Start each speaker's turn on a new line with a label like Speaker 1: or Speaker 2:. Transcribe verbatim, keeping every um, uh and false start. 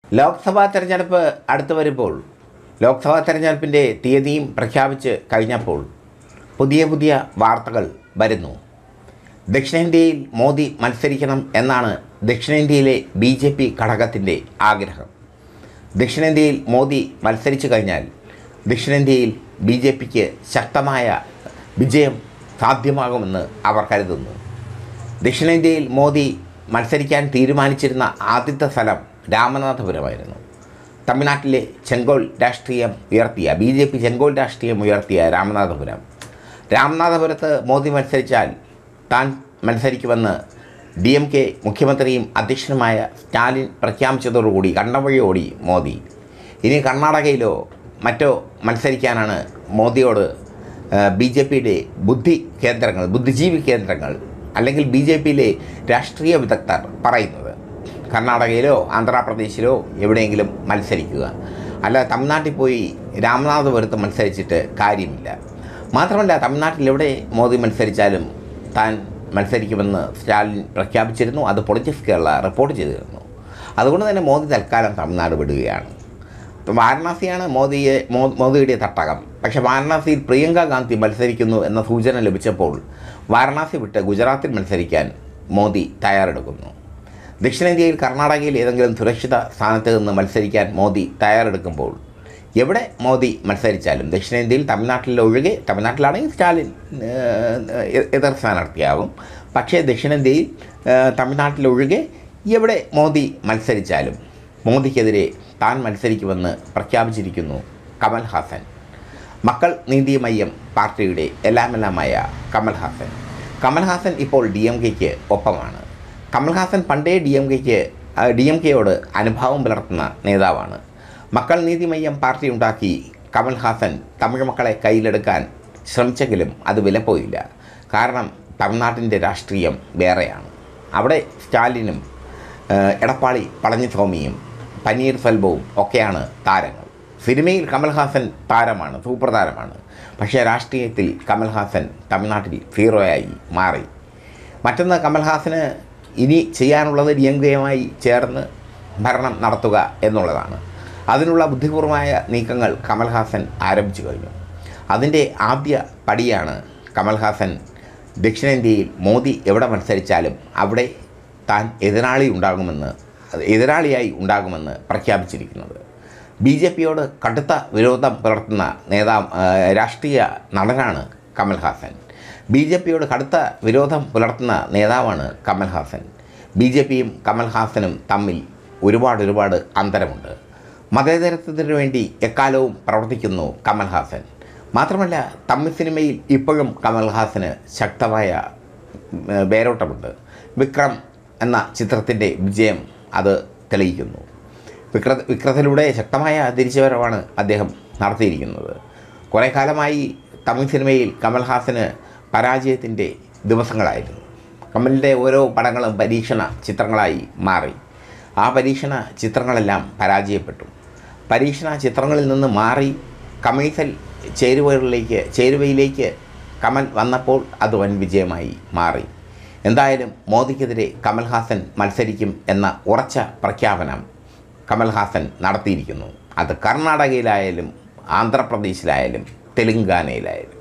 Speaker 1: ലോക്സഭാ തെരഞ്ഞെടുപ്പ് അടുത്തു വരുമ്പോൾ ലോക്സഭാ തെരഞ്ഞെടുപ്പിൻ്റെ തീയതിയും പ്രഖ്യാപിച്ച് കഴിഞ്ഞപ്പോൾ പുതിയ പുതിയ വാർത്തകൾ വരുന്നു. ദക്ഷിണേന്ത്യയിൽ മോദി മത്സരിക്കണം എന്നാണ് ദക്ഷിണേന്ത്യയിലെ ബി ജെ പി ഘടകത്തിൻ്റെ ആഗ്രഹം. ദക്ഷിണേന്ത്യയിൽ മോദി മത്സരിച്ചു കഴിഞ്ഞാൽ ദക്ഷിണേന്ത്യയിൽ ബി ജെ പിക്ക് ശക്തമായ വിജയം സാധ്യമാകുമെന്ന് അവർ കരുതുന്നു. ദക്ഷിണേന്ത്യയിൽ മോദി മത്സരിക്കാൻ തീരുമാനിച്ചിരുന്ന ആദ്യത്തെ സ്ഥലം രാമനാഥപുരമായിരുന്നു. തമിഴ്നാട്ടിലെ ചെങ്കോൽ രാഷ്ട്രീയം ഉയർത്തിയ ബി ജെ പി ചെങ്കോൽ രാഷ്ട്രീയം ഉയർത്തിയ രാമനാഥപുരം രാമനാഥപുരത്ത് മോദി മത്സരിച്ചാൽ താൻ മത്സരിക്കുമെന്ന് ഡി എം കെ മുഖ്യമന്ത്രിയും അധ്യക്ഷനുമായ സ്റ്റാലിൻ പ്രഖ്യാപിച്ചതോടുകൂടി കണ്ണവഴിയോടി മോദി. ഇനി കർണാടകയിലോ മറ്റോ മത്സരിക്കാനാണ് മോദിയോട് ബി ജെ പിയുടെ ബുദ്ധി കേന്ദ്രങ്ങൾ ബുദ്ധിജീവി കേന്ദ്രങ്ങൾ അല്ലെങ്കിൽ ബി ജെ പിയിലെ രാഷ്ട്രീയ വിദഗ്ധർ പറയുന്നത്. കർണാടകയിലോ ആന്ധ്രാപ്രദേശിലോ എവിടെയെങ്കിലും മത്സരിക്കുക, അല്ല തമിഴ്നാട്ടിൽ പോയി രാമനാഥപുരത്ത് മത്സരിച്ചിട്ട് കാര്യമില്ല. മാത്രമല്ല തമിഴ്നാട്ടിൽ എവിടെ മോദി മത്സരിച്ചാലും താൻ മത്സരിക്കുമെന്ന് സ്റ്റാലിൻ പ്രഖ്യാപിച്ചിരുന്നു. അത് പൊളിറ്റിക്സ് കേരള റിപ്പോർട്ട് ചെയ്തിരുന്നു. അതുകൊണ്ട് തന്നെ മോദി തൽക്കാലം തമിഴ്നാട് വിടുകയാണ്. വാരണാസിയാണ് മോദിയെ മോദിയുടെ തട്ടകം. പക്ഷേ വാരണാസിയിൽ പ്രിയങ്ക ഗാന്ധി മത്സരിക്കുന്നു എന്ന സൂചന ലഭിച്ചപ്പോൾ വാരണാസി വിട്ട് ഗുജറാത്തിൽ മത്സരിക്കാൻ മോദി തയ്യാറെടുക്കുന്നു. ദക്ഷിണേന്ത്യയിൽ കർണാടകയിൽ ഏതെങ്കിലും സുരക്ഷിത സ്ഥാനത്ത് നിന്ന് മത്സരിക്കാൻ മോദി തയ്യാറെടുക്കുമ്പോൾ എവിടെ മോദി മത്സരിച്ചാലും ദക്ഷിണേന്ത്യയിൽ തമിഴ്നാട്ടിലൊഴികെ തമിഴ്നാട്ടിലാണെങ്കിൽ സ്റ്റാലിൻ എതിർ സ്ഥാനാർത്ഥിയാവും. പക്ഷേ ദക്ഷിണേന്ത്യയിൽ തമിഴ്നാട്ടിലൊഴികെ എവിടെ മോദി മത്സരിച്ചാലും മോദിക്കെതിരെ താൻ മത്സരിക്കുമെന്ന് പ്രഖ്യാപിച്ചിരിക്കുന്നു കമൽഹാസൻ. മക്കൾ നീതി മയ്യം പാർട്ടിയുടെ എല്ലാമെല്ലാമായ കമൽഹാസൻ. കമൽഹാസൻ ഇപ്പോൾ ഡി എം കെക്ക് ഒപ്പമാണ്. കമൽഹാസൻ പണ്ടേ ഡി എം കെക്ക് ഡി എം കെയോട് അനുഭാവം പുലർത്തുന്ന നേതാവാണ്. മക്കൾ നീതി മയ്യം പാർട്ടി ഉണ്ടാക്കി കമൽഹാസൻ തമിഴ് മക്കളെ കയ്യിലെടുക്കാൻ ശ്രമിച്ചെങ്കിലും അത് വിലപ്പോയില്ല. കാരണം തമിഴ്നാട്ടിൻ്റെ രാഷ്ട്രീയം വേറെയാണ്. അവിടെ സ്റ്റാലിനും എടപ്പാളി പളനിസ്വാമിയും പനീർ സെൽവവും ഒക്കെയാണ് താരങ്ങൾ. സിനിമയിൽ കമൽഹാസൻ താരമാണ്, സൂപ്പർ താരമാണ്. പക്ഷേ രാഷ്ട്രീയത്തിൽ കമൽഹാസൻ തമിഴ്നാട്ടിൽ സീറോയായി മാറി. മറ്റൊന്ന്, കമൽഹാസന് ഇനി ചെയ്യാനുള്ളത് ഡി എം കെയുമായി ചേർന്ന് ഭരണം നടത്തുക എന്നുള്ളതാണ്. അതിനുള്ള ബുദ്ധിപൂർവമായ നീക്കങ്ങൾ കമൽഹാസൻ ആരംഭിച്ചു കഴിഞ്ഞു. അതിൻ്റെ ആദ്യ പടിയാണ് കമൽഹാസൻ ദക്ഷിണേന്ത്യയിൽ മോദി എവിടെ മത്സരിച്ചാലും അവിടെ താൻ എതിരാളി ഉണ്ടാകുമെന്ന് എതിരാളിയായി ഉണ്ടാകുമെന്ന് പ്രഖ്യാപിച്ചിരിക്കുന്നത്. ബി ജെ പിയോട് കടുത്ത വിരോധം പുലർത്തുന്ന നേതാവ് രാഷ്ട്രീയ നടനാണ് കമൽഹാസൻ. ബി ജെ പിയോട് കടുത്ത വിരോധം പുലർത്തുന്ന നേതാവാണ് കമൽഹാസൻ. ബി ജെ പിയും കമൽഹാസനും തമ്മിൽ ഒരുപാട് ഒരുപാട് അന്തരമുണ്ട്. മതേതരത്വത്തിനു വേണ്ടി എക്കാലവും പ്രവർത്തിക്കുന്നു കമൽഹാസൻ. മാത്രമല്ല തമിഴ് സിനിമയിൽ ഇപ്പോഴും കമൽഹാസന് ശക്തമായ വേരോട്ടമുണ്ട്. വിക്രം എന്ന ചിത്രത്തിൻ്റെ വിജയം അത് തെളിയിക്കുന്നു. വിക്ര വിക്രത്തിലൂടെ ശക്തമായ തിരിച്ചുവരവാണ് അദ്ദേഹം നടത്തിയിരിക്കുന്നത്. കുറേ കാലമായി തമിഴ് സിനിമയിൽ കമൽഹാസന് പരാജയത്തിൻ്റെ ദിവസങ്ങളായിരുന്നു. കമലിൻ്റെ ഓരോ പടങ്ങളും പരീക്ഷണ ചിത്രങ്ങളായി മാറി. ആ പരീക്ഷണ ചിത്രങ്ങളെല്ലാം പരാജയപ്പെട്ടു. പരീക്ഷണ ചിത്രങ്ങളിൽ നിന്ന് മാറി കമേഴ്ഷ്യൽ ചേരുവകളിലേക്ക് ചേരുവയിലേക്ക് കമൽ വന്നപ്പോൾ അത് വൻ വിജയമായി മാറി. എന്തായാലും മോദിക്കെതിരെ കമൽഹാസൻ മത്സരിക്കും എന്ന ഉറച്ച പ്രഖ്യാപനം കമൽഹാസൻ നടത്തിയിരിക്കുന്നു. അത് കർണാടകയിലായാലും ആന്ധ്രാപ്രദേശിലായാലും തെലുങ്കാനയിലായാലും.